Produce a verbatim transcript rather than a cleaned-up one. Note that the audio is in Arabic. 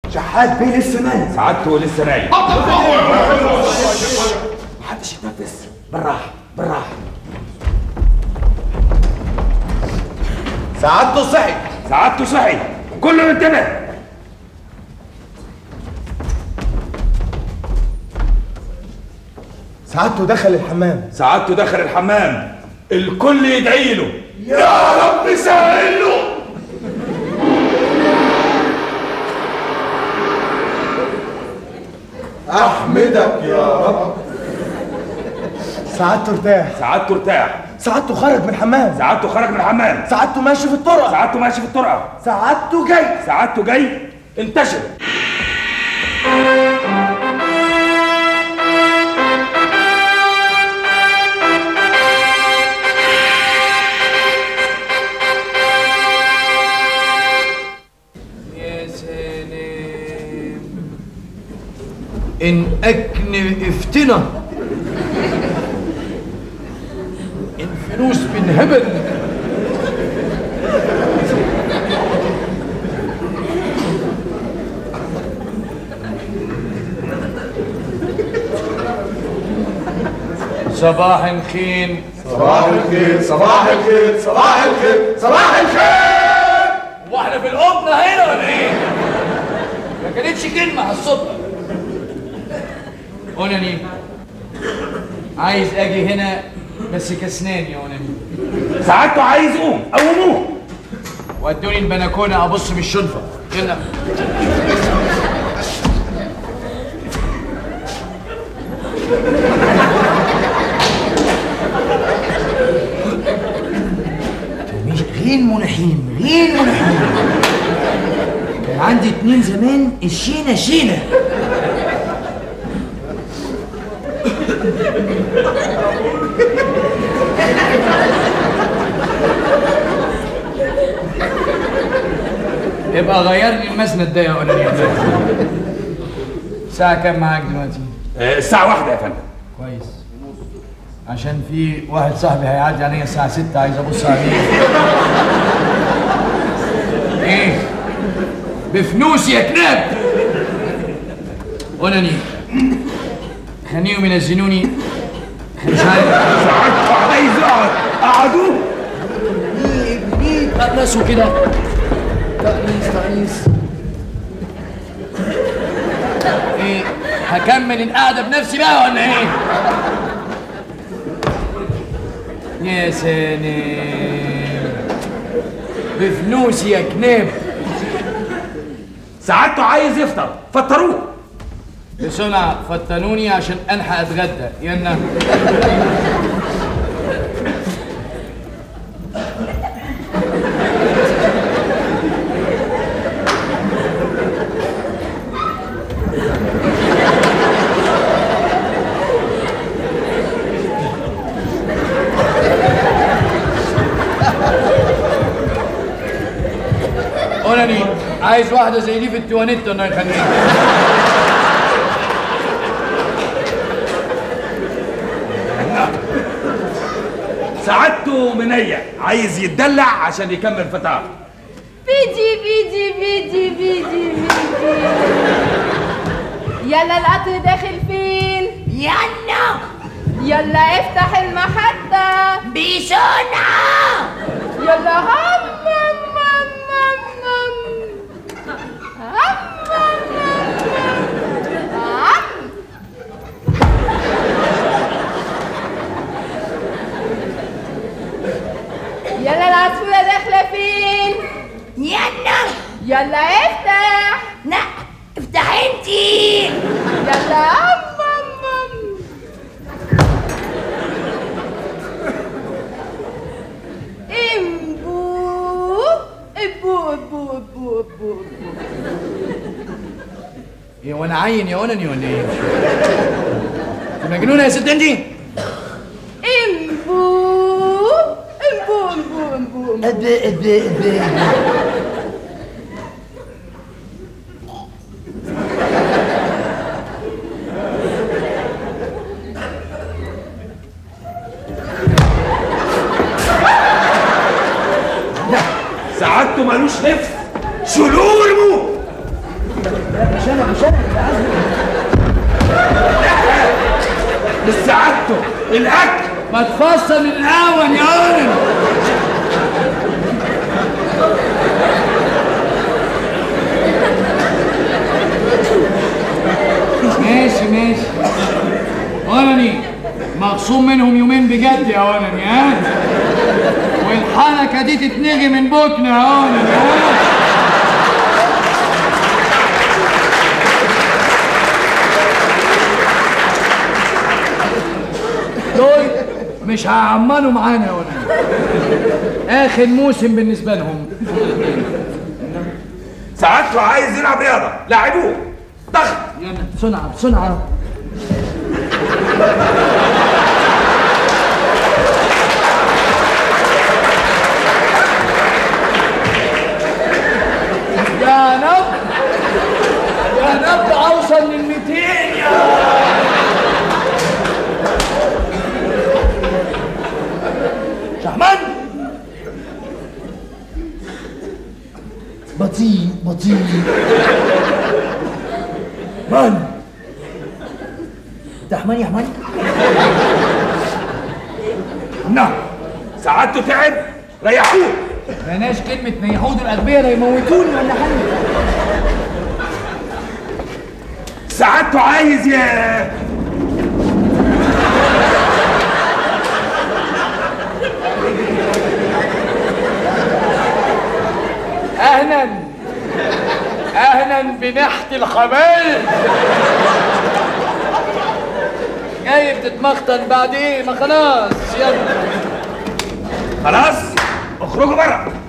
شحات بيه لسه نايم. سعادته لسه نايم. محدش يتنفس، بالراحه بالراحه. سعادته صحي. سعادته صحي، كله انتبه. سعادته دخل الحمام. سعادته دخل الحمام، الكل يدعي له. يا رب سهل له. احمدك يا رب. سعادته ارتاح. سعادته ارتاح. سعادته خرج من الحمام. سعادته خرج من الحمام. سعادته ماشي في الطرق. سعادته ماشي في الطرقه. سعادته جاي. سعادته جاي. انتشر. يا سلام، إن أكن افتنا، إن فلوس من هبل. صباح الخير. صباح الخير صباح الخير صباح الخير صباح الخير. واحنا في القبة هنا ولا ايه؟ ما كانتش كلمة على الصبح. أوناني، عايز أجي هنا بس كسنان يا أوناني. سعادته عايز قوم، قوموه. ودوني البلكونة أبص من الشنفة. يلا. غين منحين غين منحين. كان عندي اتنين زمان الشينة شينة. يبقى غير لي المسند ده يا أولاني. الساعة كام معاك دلوقتي؟ الساعة واحدة يا فندم. كويس، عشان في واحد صاحبي هيعدي عليا الساعة ستة عايز أبص عليه. إيه؟ بفلوس يا كلاب! أوناني، خليهم ينزلوني. مش عارف. سعادته عايز يقعد، قعدوه. إيه إيه تقلصوا كده. تقليص تقليص. إيه؟ هكمل القعدة بنفسي بقى ولا إيه؟ يا سلام، بفلوسي يا كناب. سعادته عايز يفطر، فطروه. بسرعة فطنوني عشان ألحق أتغدى. يلا. أوناني، عايز واحدة زي دي في التوانيت الله يخليك. سعادته منية، عايز يتدلع عشان يكمل فطار. بيجي بيجي بيجي بيجي بيجي. يلا القطر داخل فين؟ يلا يلا افتح المحطة بسرعة. يلا هم هم هم هم هم هم. يلا العصفورة داخلة فين؟ يلا يلا افتح. لا افتح انتي. يلا هم هم هم. امبو ابو ابو ابو ابو. إيه وأنا عين يا أوناني ولا إيه؟ أنت مجنونة يا ست أنتي؟ امبو امبو امبو امبو امبو. اب اب اب. سعادته مالوش نفس، شلوه ورموه. مش انا مش انا اللي عازمه. مش سعادته الاكل. ما تفصل الاول يا ولد. ماشي ماشي ولني، مخصوم منهم يومين بجد يا ولني ها، والحركه دي تتنغي من بوكنا يا ولني ها. دول مش هيعملوا معانا يا ولني، اخر موسم بالنسبه لهم. سعادته عايز يلعب رياضه، لاعبوه ضغط. يلا بسرعه بسرعه. يا نب يا نب اوصل لل مئتين يا شحمان. بطيء بطيء. من؟ انت حمان يا حمان؟ نعم سعادته تعب، ريحوه. بلاش كلمة نيحوه، دول الأغبياء لا يموتوني ولا حاجة. سعادته عايز ي... أهلا أهلا بنحت الخبال. جاي بتتمخطن بعد إيه؟ ما خلاص يلا. خلاص اخرجوا بره.